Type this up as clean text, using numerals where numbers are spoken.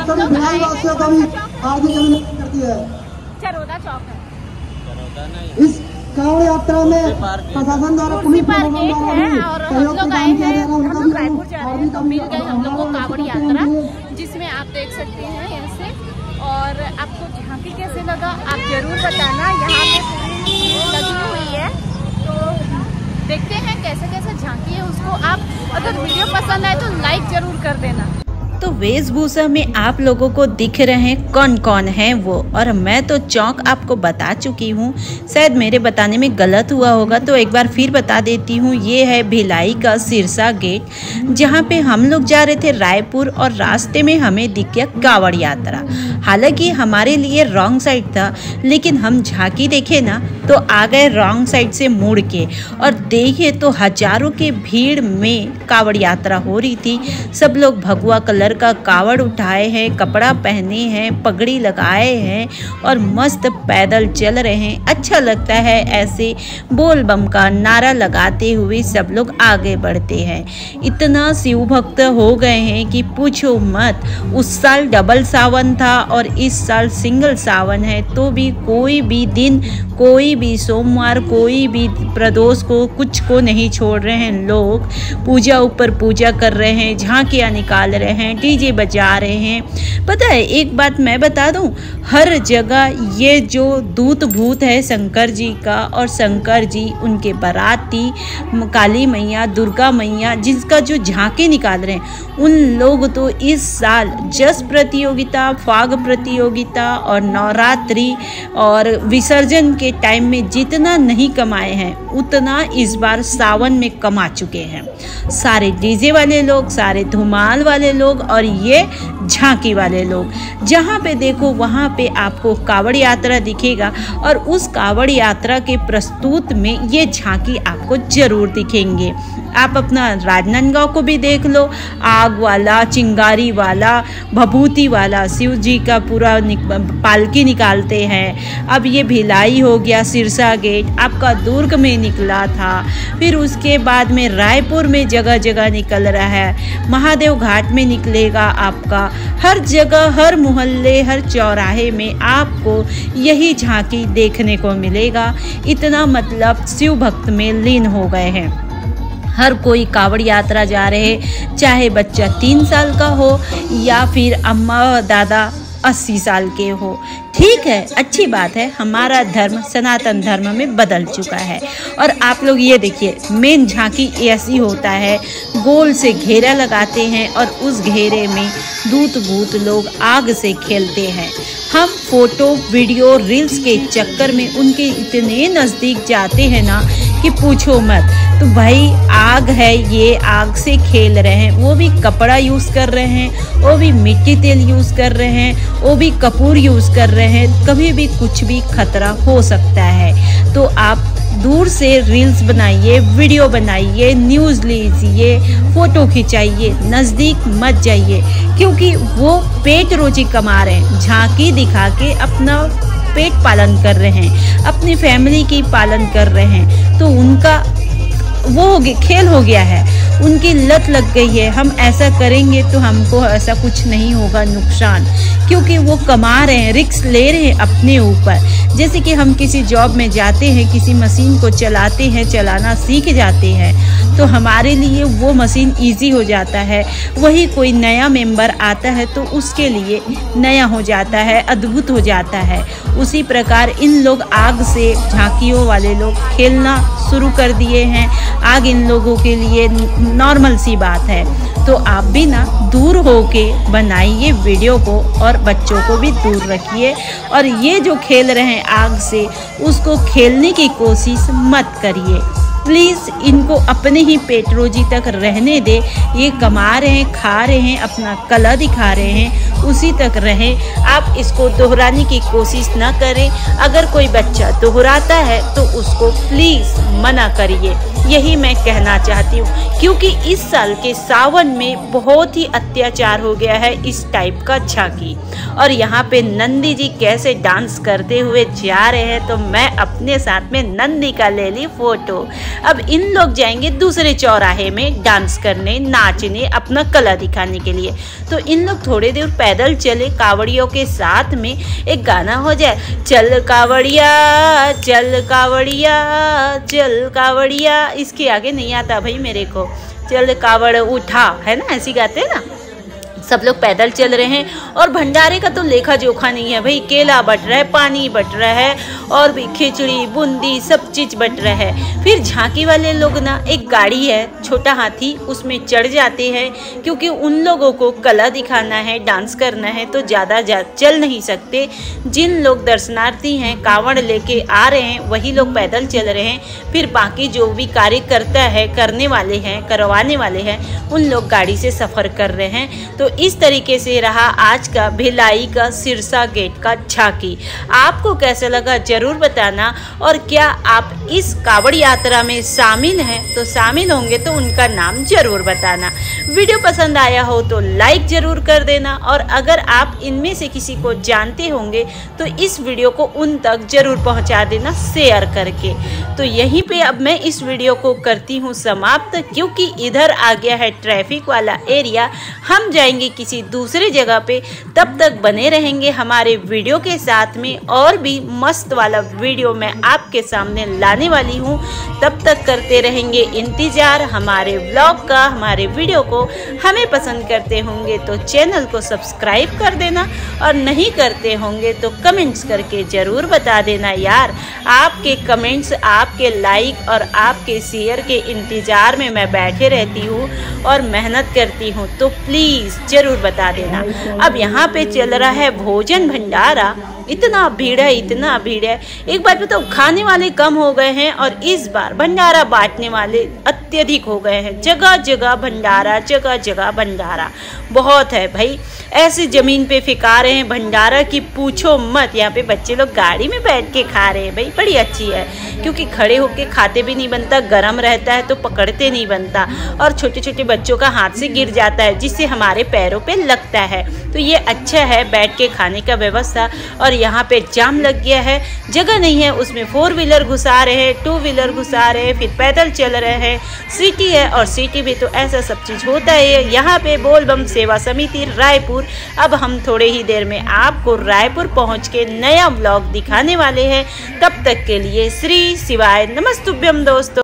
आप सभी बिहारी वासियों को भी हार्दिक अभिनंदन करती है। चरोदा चौक है। इस कांवड़ यात्रा में प्रशासन द्वारा पुलिस प्रशासन द्वारा और हम सहयोग लोग प्रदान आए किया हैं, जाएगा। हम लोग रायपुर जा रहे हैं तो मिल गए हम लोग को कांवड़ यात्रा, जिसमें आप देख सकते हैं ऐसे। और आपको झांकी कैसे लगा आप जरूर बताना। यहाँ पे पूरी लगी हुई है, तो देखते हैं कैसे कैसे झांकी है उसको। आप अगर वीडियो पसंद आए तो लाइक जरूर कर देना। तो वेशभूषा में आप लोगों को दिख रहे हैं कौन कौन है वो, और मैं तो चौक आपको बता चुकी हूँ। शायद मेरे बताने में गलत हुआ होगा तो एक बार फिर बता देती हूँ। ये है भिलाई का सिरसा गेट, जहाँ पे हम लोग जा रहे थे रायपुर, और रास्ते में हमें दिख गया कांवड़ यात्रा। हालांकि हमारे लिए रॉन्ग साइड था, लेकिन हम झांकी देखे ना तो आ गए रॉन्ग साइड से मुड़ के, और देखिए तो हजारों के भीड़ में कांवड़ यात्रा हो रही थी। सब लोग भगवा कलर का कावड़ उठाए हैं, कपड़ा पहने हैं, पगड़ी लगाए हैं और मस्त पैदल चल रहे हैं। अच्छा लगता है ऐसे बोल बम का नारा लगाते हुए सब लोग आगे बढ़ते हैं। इतना शिव भक्त हो गए हैं कि पूछो मत। उस साल डबल सावन था और इस साल सिंगल सावन है, तो भी कोई भी दिन, कोई भी सोमवार, कोई भी प्रदोष को, कुछ को नहीं छोड़ रहे हैं। लोग पूजा ऊपर पूजा कर रहे हैं, झांकियाँ निकाल रहे हैं, डीजे बजा रहे हैं। पता है एक बात मैं बता दूं, हर जगह ये जो दूत भूत है शंकर जी का, और शंकर जी उनके बाराती, काली मैया, दुर्गा मैया, जिसका जो झांकी निकाल रहे हैं, उन लोग तो इस साल जस प्रतियोगिता, फाग प्रतियोगिता और नवरात्रि और विसर्जन के टाइम में जितना नहीं कमाए हैं उतना इस बार सावन में कमा चुके हैं। सारे डीजे वाले लोग, सारे धुमाल वाले लोग और ये झांकी वाले लोग। जहाँ पे देखो वहाँ पे आपको कांवड़ यात्रा दिखेगा, और उस कांवड़ यात्रा के प्रस्तुत में ये झांकी आपको जरूर दिखेंगे। आप अपना राजनांदगांव को भी देख लो, आग वाला, चिंगारी वाला, भभूति वाला, शिव जी का पूरा पालकी निकालते हैं। अब ये भिलाई हो गया, सिरसा गेट आपका दुर्ग में निकला था, फिर उसके बाद में रायपुर में जगह जगह निकल रहा है, महादेव घाट में निकलेगा आपका। हर जगह, हर मोहल्ले, हर चौराहे में आपको यही झांकी देखने को मिलेगा। इतना मतलब शिव भक्त में लीन हो गए हैं। हर कोई कांवड़ यात्रा जा रहे हैं, चाहे बच्चा 3 साल का हो या फिर अम्मा दादा 80 साल के हो। ठीक है, अच्छी बात है, हमारा धर्म सनातन धर्म में बदल चुका है। और आप लोग ये देखिए, मेन झांकी ऐसी होता है, गोल से घेरा लगाते हैं और उस घेरे में दूत भूत लोग आग से खेलते हैं। हम फोटो, वीडियो, रील्स के चक्कर में उनके इतने नज़दीक जाते हैं ना कि पूछो मत। तो भाई आग है, ये आग से खेल रहे हैं, वो भी कपड़ा यूज़ कर रहे हैं, वो भी मिट्टी तेल यूज़ कर रहे हैं, वो भी कपूर यूज़ कर रहे हैं। कभी भी कुछ भी खतरा हो सकता है। तो आप दूर से रील्स बनाइए, वीडियो बनाइए, न्यूज़ लीजिए, फ़ोटो खिंचाइए, नज़दीक मत जाइए, क्योंकि वो पेट रोजी कमा रहे हैं। झांकी दिखा के अपना पेट पालन कर रहे हैं, अपनी फैमिली की पालन कर रहे हैं। तो उनका वो हो गया, खेल हो गया है, उनकी लत लग गई है। हम ऐसा करेंगे तो हमको ऐसा कुछ नहीं होगा नुकसान, क्योंकि वो कमा रहे हैं, रिस्क ले रहे हैं अपने ऊपर। जैसे कि हम किसी जॉब में जाते हैं, किसी मशीन को चलाते हैं, चलाना सीख जाते हैं, तो हमारे लिए वो मशीन इजी हो जाता है। वही कोई नया मेंबर आता है तो उसके लिए नया हो जाता है, अद्भुत हो जाता है। उसी प्रकार इन लोग आग से, झांकियों वाले लोग खेलना शुरू कर दिए हैं। आग इन लोगों के लिए नॉर्मल सी बात है। तो आप भी ना दूर होके बनाइए वीडियो को, और बच्चों को भी दूर रखिए। और ये जो खेल रहे हैं आग से, उसको खेलने की कोशिश मत करिए प्लीज़। इनको अपने ही पेट रोजी तक रहने दे। ये कमा रहे हैं, खा रहे हैं, अपना कला दिखा रहे हैं, उसी तक रहें। आप इसको दोहराने की कोशिश ना करें। अगर कोई बच्चा दोहराता है तो उसको प्लीज़ मना करिए। यही मैं कहना चाहती हूँ, क्योंकि इस साल के सावन में बहुत ही अत्याचार हो गया है इस टाइप का झांकी। और यहाँ पे नंदी जी कैसे डांस करते हुए जा रहे हैं, तो मैं अपने साथ में नंदी का ले ली फ़ोटो। अब इन लोग जाएंगे दूसरे चौराहे में डांस करने, नाचने, अपना कला दिखाने के लिए। तो इन लोग थोड़े देर पैदल चले कावड़ियों के साथ में। एक गाना हो जाए, चल कावड़िया चल कावड़िया चल कावड़िया, इसके आगे नहीं आता भाई मेरे को। चल कावड़ उठा, है ना, ऐसी गाते हैं ना। सब लोग पैदल चल रहे हैं और भंडारे का तो लेखा जोखा नहीं है भाई। केला बट रहा है, पानी बट रहा है, और भी खिचड़ी बूंदी सब चीज़ बट रहा है। फिर झांकी वाले लोग ना, एक गाड़ी है छोटा हाथी, उसमें चढ़ जाते हैं क्योंकि उन लोगों को कला दिखाना है, डांस करना है, तो ज़्यादा चल नहीं सकते। जिन लोग दर्शनार्थी हैं कावड़ लेके आ रहे हैं वही लोग पैदल चल रहे हैं। फिर बाकी जो भी कार्य करता है, करने वाले हैं, करवाने वाले हैं, उन लोग गाड़ी से सफ़र कर रहे हैं। तो इस तरीके से रहा आज का भिलाई का सिरसा गेट का झांकी। आपको कैसा लगा जरूर बताना, और क्या आप इस कावड़ यात्रा में शामिल हैं तो शामिल होंगे तो उनका नाम जरूर बताना। वीडियो पसंद आया हो तो लाइक जरूर कर देना, और अगर आप इनमें से किसी को जानते होंगे तो इस वीडियो को उन तक जरूर पहुंचा देना शेयर करके। तो यहीं पे अब मैं इस वीडियो को करती हूँ समाप्त, क्योंकि इधर आ गया है ट्रैफिक वाला एरिया। हम जाएंगे किसी दूसरे जगह पे, तब तक बने रहेंगे हमारे वीडियो के साथ में। और भी मस्त वाला वीडियो मैं आपके सामने लाने वाली हूँ। तब तक करते रहेंगे इंतजार हमारे व्लॉग का, हमारे वीडियो को। हमें पसंद करते होंगे तो चैनल को सब्सक्राइब कर देना, और नहीं करते होंगे तो कमेंट्स करके ज़रूर बता देना यार। आपके कमेंट्स, आपके लाइक और आपके शेयर के इंतज़ार में मैं बैठे रहती हूँ और मेहनत करती हूँ, तो प्लीज़ ज़रूर बता देना। अब यहाँ पे चल रहा है भोजन भंडारा। इतना भीड़ है, इतना भीड़ है। एक बात बताओ, खाने वाले कम हो गए हैं और इस बार भंडारा बांटने वाले अत्यधिक हो गए हैं। जगह जगह भंडारा, जगह जगह भंडारा बहुत है भाई। ऐसे ज़मीन पे फिका रहे हैं भंडारा की पूछो मत। यहाँ पे बच्चे लोग गाड़ी में बैठ के खा रहे हैं भाई, बड़ी अच्छी है, क्योंकि खड़े होके खाते भी नहीं बनता, गरम रहता है तो पकड़ते नहीं बनता, और छोटे छोटे बच्चों का हाथ से गिर जाता है जिससे हमारे पैरों पे लगता है। तो ये अच्छा है बैठ के खाने का व्यवस्था। और यहाँ पे जाम लग गया है, जगह नहीं है, उसमें 4 व्हीलर घुसा रहे हैं, 2 व्हीलर घुसा रहे हैं, फिर पैदल चल रहे हैं। सिटी है और सिटी में तो ऐसा सब चीज़ होता है। यहाँ पे बोलबम सेवा समिति रायपुर। अब हम थोड़े ही देर में आपको रायपुर पहुँच के नया व्लॉग दिखाने वाले हैं। तब तक के लिए श्री शिवाय नमस्तुभ्यम दोस्तों।